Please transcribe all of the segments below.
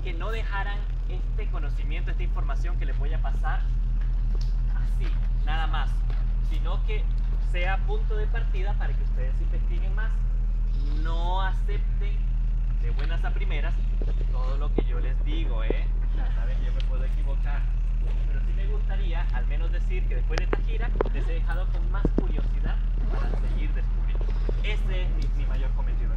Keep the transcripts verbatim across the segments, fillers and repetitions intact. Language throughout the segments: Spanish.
que no dejaran este conocimiento, esta información que les voy a pasar así, nada más, sino que sea punto de partida para que ustedes investiguen más. No acepten de buenas a primeras todo lo que yo les digo, ¿eh? Ya saben, yo me puedo equivocar, pero sí me gustaría al menos decir que después de esta gira les he dejado con más curiosidad para seguir descubriendo. Ese es mi, mi mayor cometido.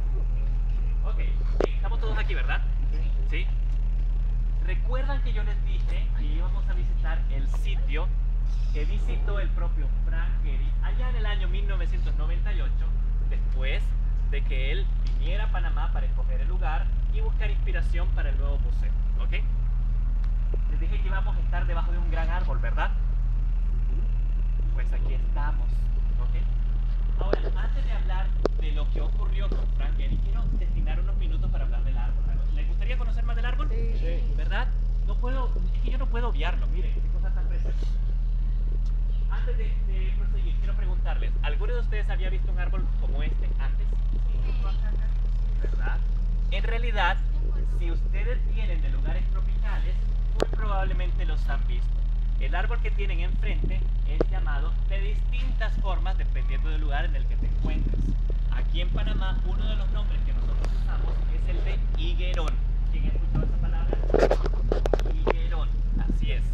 Ok, sí, estamos todos aquí, ¿verdad? ¿Sí? ¿Recuerdan que yo les dije que íbamos a visitar el sitio que visitó el propio Frank Gehry allá en el año mil novecientos noventa y ocho, después de que él viniera a Panamá para escoger el lugar y buscar inspiración para el nuevo museo? ¿Ok? Les dije que íbamos a estar debajo de un gran árbol, ¿verdad? Pues aquí estamos, ¿ok? Ahora, antes de hablar de lo que ocurrió con Frank Gehry, quiero destinar unos minutos para hablar del árbol. ¿Les gustaría conocer más del árbol? Sí. ¿Verdad? No puedo, es que yo no puedo obviarlo, miren, qué cosa tan preciosa. Antes de, de proseguir, quiero preguntarles, ¿alguno de ustedes había visto un árbol como este antes? ¿Verdad? En realidad, si ustedes vienen de lugares tropicales, muy probablemente los han visto. El árbol que tienen enfrente es llamado de distintas formas dependiendo del lugar en el que te encuentres. Aquí en Panamá, uno de los nombres que nosotros usamos es el de higuerón. ¿Quién ha escuchado esa palabra? Higuerón, así es.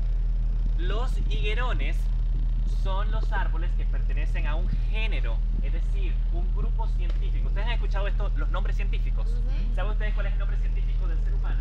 Los higuerones son los árboles que pertenecen a un género, es decir, un grupo científico. ¿Ustedes han escuchado esto, los nombres científicos? Uh-huh. ¿Saben ustedes cuál es el nombre científico del ser humano?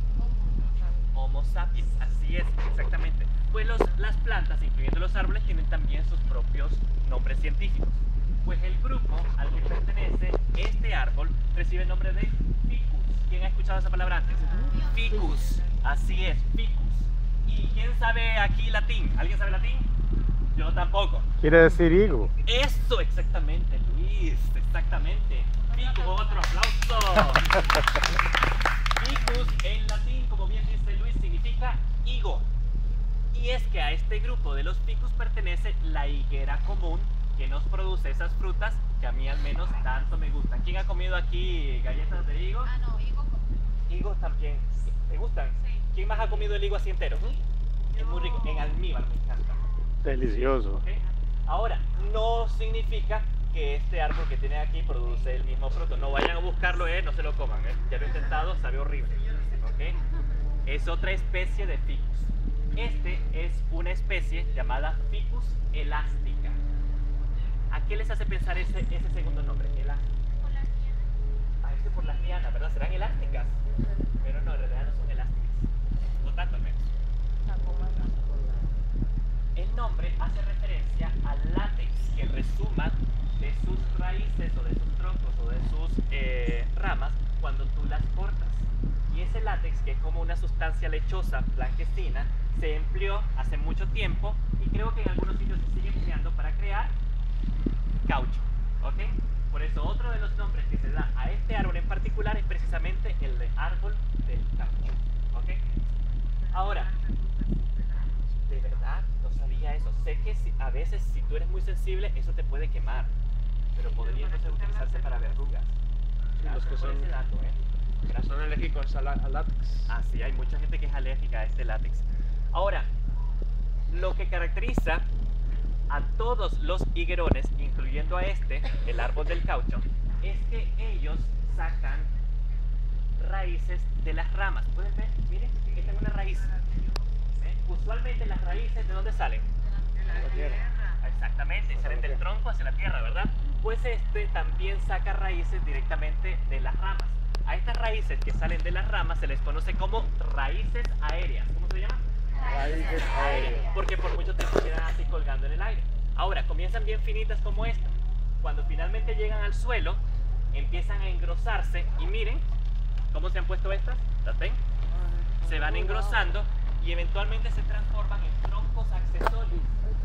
Homo sapiens, así es, exactamente. Pues los, las plantas, incluyendo los árboles, tienen también sus propios nombres científicos. Pues el grupo al que pertenece este árbol recibe el nombre de Ficus. ¿Quién ha escuchado esa palabra antes? Ficus, así es, Ficus. ¿Y quién sabe aquí latín? ¿Alguien sabe latín? Yo tampoco. Quiere decir higo. Eso, exactamente, Luis, exactamente. Ficus, otro aplauso. Ficus en latín, como bien dice Luis, significa higo. Y es que a este grupo de los ficus pertenece la higuera común, que nos produce esas frutas que a mí al menos tanto me gustan. ¿Quién ha comido aquí galletas de higo? Ah, no, higo común. Higo también. ¿Te gustan? Sí. ¿Quién más ha comido el higo así entero? ¿Mm? Es muy rico. En almíbar me encanta. Delicioso. ¿Okay? Ahora, no significa que este árbol que tienen aquí produce el mismo fruto. No vayan a buscarlo, eh, no se lo coman. Eh. Ya lo he intentado, sabe horrible. ¿Okay? Es otra especie de ficus. Este es una especie llamada Ficus elástica. ¿A qué les hace pensar ese, ese segundo nombre? Elástica. Por las lianas. Ah, ese por las lianas, ¿verdad? ¿Serán elásticas? Pero no, en realidad no son elásticas. No tanto al menos. El nombre hace referencia al látex que resuma de sus raíces o de sus troncos o de sus eh, ramas cuando tú las cortas. Y ese látex, que es como una sustancia lechosa, blanquecina, se empleó hace mucho tiempo y creo que en algunos sitios se sigue empleando para crear caucho. ¿Ok? Por eso otro de los nombres que se da a este árbol en particular es precisamente el de árbol del caucho. ¿Ok? Ahora, de verdad no sabía eso. Sé que si, a veces si tú eres muy sensible eso te puede quemar, pero podría entonces utilizarse para verrugas. Los que son, ese dato, ¿eh? que son alérgicos al, al látex. Ah, sí, hay mucha gente que es alérgica a este látex. Ahora, lo que caracteriza a todos los higuerones, incluyendo a este, el árbol del caucho, es que ellos sacan raíces de las ramas. ¿Pueden ver? Miren, esta es una raíz. ¿Ven? Usualmente las raíces, ¿de dónde salen? De la tierra. Exactamente, salen del tronco hacia la tierra, ¿verdad? Pues este también saca raíces directamente de las ramas. A estas raíces que salen de las ramas se les conoce como raíces aéreas. ¿Cómo se llama? Raíces aéreas. Porque por mucho tiempo quedan así colgando en el aire. Ahora, comienzan bien finitas como esta. Cuando finalmente llegan al suelo, empiezan a engrosarse y miren cómo se han puesto estas. ¿Las ven? Se van engrosando y eventualmente se transforman en troncos accesorios.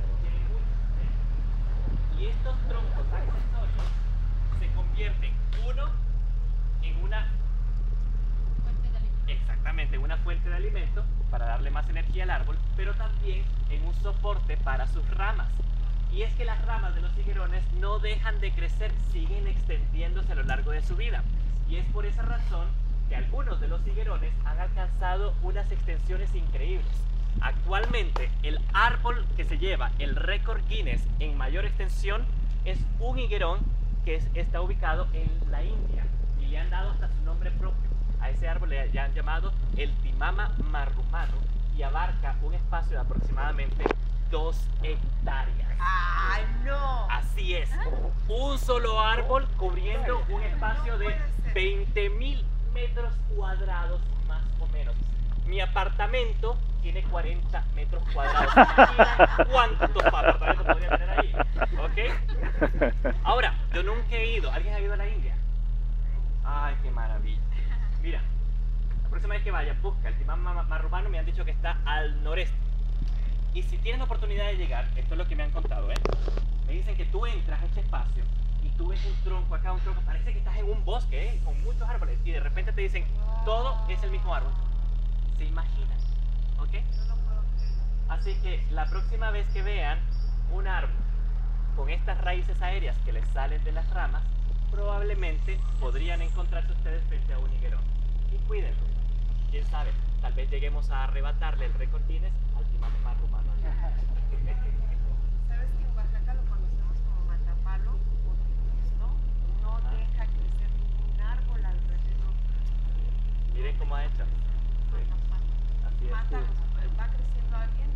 Y estos troncos accesorios se convierten, uno, en una Fuente de alimento. exactamente una fuente de alimento para darle más energía al árbol, pero también en un soporte para sus ramas. Y es que las ramas de los higuerones no dejan de crecer, siguen extendiéndose a lo largo de su vida. Y es por esa razón que algunos de los los higuerones han alcanzado unas extensiones increíbles. Actualmente, el árbol que se lleva el récord Guinness en mayor extensión es un higuerón que es- está ubicado en la India y le han dado hasta su nombre propio. A ese árbol le han llamado el Timama marrumano y abarca un espacio de aproximadamente dos hectáreas. ¡Ay, no! Así es, un solo árbol cubriendo un espacio de veinte mil metros cuadrados más o menos. Mi apartamento tiene cuarenta metros cuadrados. Imagina cuántos apartamentos podría tener ahí. ¿Ok? Ahora, yo nunca he ido. ¿Alguien ha ido a la India? Ay, qué maravilla. Mira, la próxima vez que vaya, busca el Timama marrumano. Me han dicho que está al noreste. Y si tienes la oportunidad de llegar, esto es lo que me han contado, ¿eh? Me dicen que tú entras a este espacio y tú ves un tronco acá, un tronco, parece que estás en un bosque, ¿eh? Con muchos árboles, y de repente te dicen, todo es el mismo árbol. ¿Se imaginan? ¿Ok? Así que la próxima vez que vean un árbol con estas raíces aéreas que les salen de las ramas, probablemente podrían encontrarse ustedes frente a un higuerón. Y cuídenlo. Quién sabe, tal vez lleguemos a arrebatarle el récord Guinness al Timama marrumano. ¿Sabes que en Oaxaca lo conocemos como matapalo? Porque esto no Ah. deja crecer ningún árbol alrededor. Miren cómo ha hecho. Así es. Mata, va creciendo alguien.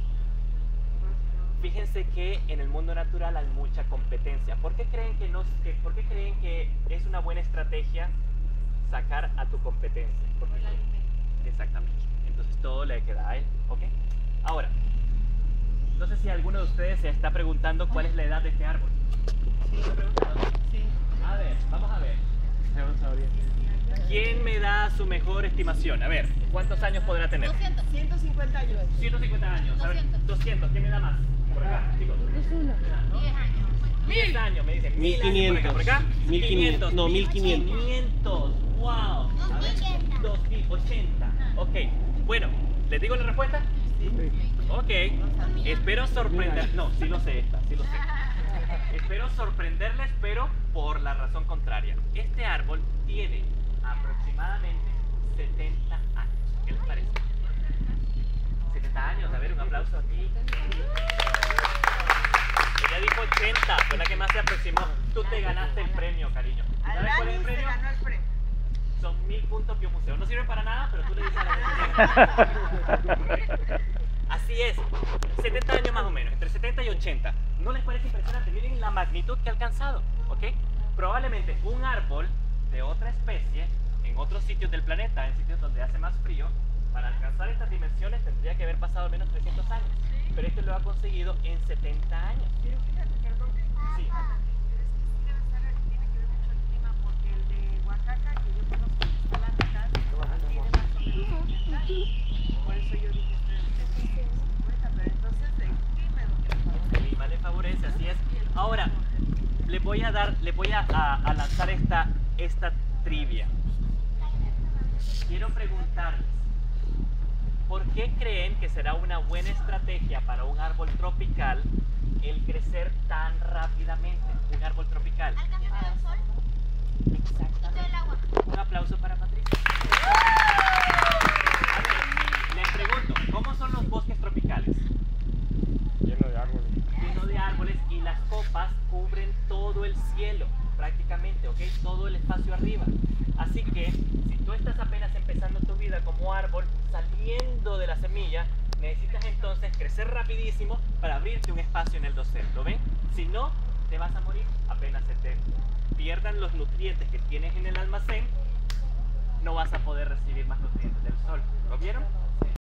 Fíjense que en el mundo natural hay mucha competencia. ¿Por qué creen que, no, que, ¿por qué creen que es una buena estrategia sacar a tu competencia? Porque, exactamente. Entonces todo le queda a él, ¿ok? Ahora, no sé si alguno de ustedes se está preguntando cuál es la edad de este árbol. ¿Sí? ¿Se preguntaron? Sí. A ver, vamos a ver. ¿Quién me da su mejor estimación? A ver, ¿cuántos años podrá tener? doscientos. ciento cincuenta años. ciento cincuenta años. A ver, doscientos. doscientos. ¿Quién me da más? Por acá, chicos. diez años. diez años, me dicen. Mil años por acá, quinientos. por acá. Mil quinientos, no, mil quinientos. quinientos. Wow. A ver, dos mil ochenta. Ok. Bueno, ¿les digo la respuesta? Ok. Espero sorprender. No, sí lo sé esta, sí lo sé. Espero sorprenderles, pero por la razón contraria. Este árbol tiene aproximadamente setenta años. ¿Qué les parece? setenta años. A ver, un aplauso aquí. Ella dijo ochenta, fue la que más se aproximó. Tú te ganaste el premio, cariño. ¿Sabes cuál es el Alanis se premio? ganó el premio. Son mil puntos biomuseo. No sirven para nada, pero tú le dices a la gente. Así es. setenta años más o menos, entre setenta y ochenta. ¿No les parece impresionante? Miren la magnitud que ha alcanzado, ¿ok? Probablemente un árbol de otra especie en otros sitios del planeta, en sitios donde hace más frío, para alcanzar estas dimensiones tendría que haber pasado al menos trescientos años. Pero este lo ha conseguido en setenta años. Pero fíjate, perdón que Sí. pero es que sí debe estar, tiene que ver mucho el clima, porque el de Oaxaca, que yo conozco, que está a la mitad, tiene más o menos setenta. Por eso yo dije setenta, cincuenta, pero entonces el clima es lo que nos favorece. El clima le favorece, así es. Ahora, les voy a dar, les voy a, a- a lanzar esta, esta trivia. Quiero preguntarles, ¿por qué creen que será una buena estrategia para un árbol tropical el crecer tan rápidamente? Un árbol tropical. Alcanzar el sol y todo el Exactamente. agua. Un aplauso para Patricia. A ver, les pregunto, ¿cómo son los bosques tropicales? Lleno de árboles. Lleno de árboles y las copas cubren todo el cielo, prácticamente, ¿ok? Todo el espacio arriba. Así que, si tú estás apenas empezando tu vida como árbol, saliendo de la semilla, necesitas entonces crecer rapidísimo para abrirte un espacio en el dosel, ¿lo ven? Si no, te vas a morir apenas se te pierdan los nutrientes que tienes en el almacén, no vas a poder recibir más nutrientes del sol, ¿lo vieron?